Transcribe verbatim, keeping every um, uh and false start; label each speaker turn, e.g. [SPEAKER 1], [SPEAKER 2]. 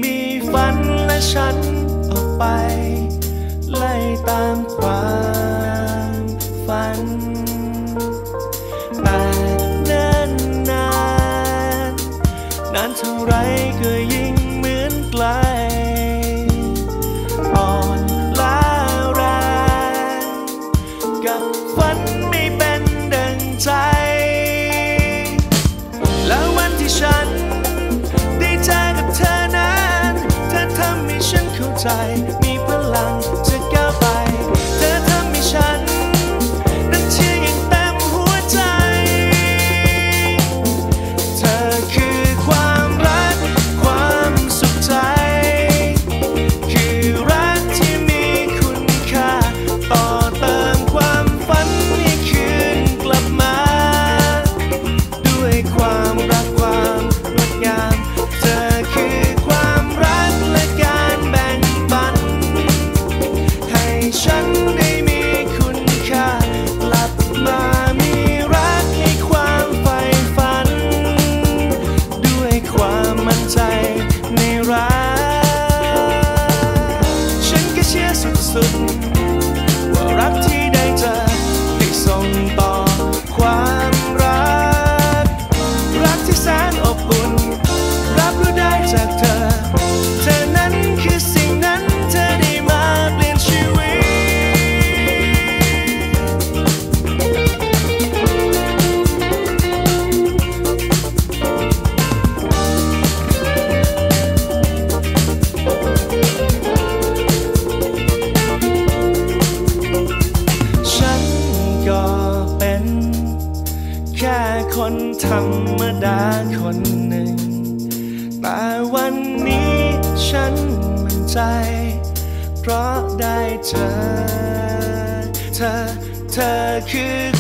[SPEAKER 1] มีฝันและฉันออกไปไล่ตามความฝันแต่เนิ่นนานนานเท่าไรก็ยิ่งเหมือนไกลอ่อนล้าแรงกับฝันไม่เป็นดังใจแล้ววันที่ฉันได้เจอกับเธอนั้นเธอทำให้ฉันเข้าใจมีพลังจะก้าวไปเธอทำให้ฉันนั้นเชื่ออย่างเต็มหัวใจเธอคือความรักความสุขใจคือรักที่มีคุณค่าต่อเติมความฝันให้คืนกลับมาด้วยความรักความงดงามเธอคือความรักและการแบ่งปันให้ฉันได้มีคุณค่ากลับมามีรักให้ความใฝ่ฝันด้วยความมั่นใจในรักฉันก็เชื่อสุดๆว่ารักที่ได้เจอได้ส่งต่อความรักรักที่แสนอบอุ่นรับรู้ได้จากเธอเธอนั้นคือสิ่งนั้นเธอได้มาเปลี่ยนชีวิตฉันก็เป็นแค่คนธรรมดาคนหนึ่งแต่วันนี้ฉันมั่นใจเพราะได้เจอเธอเธอคือ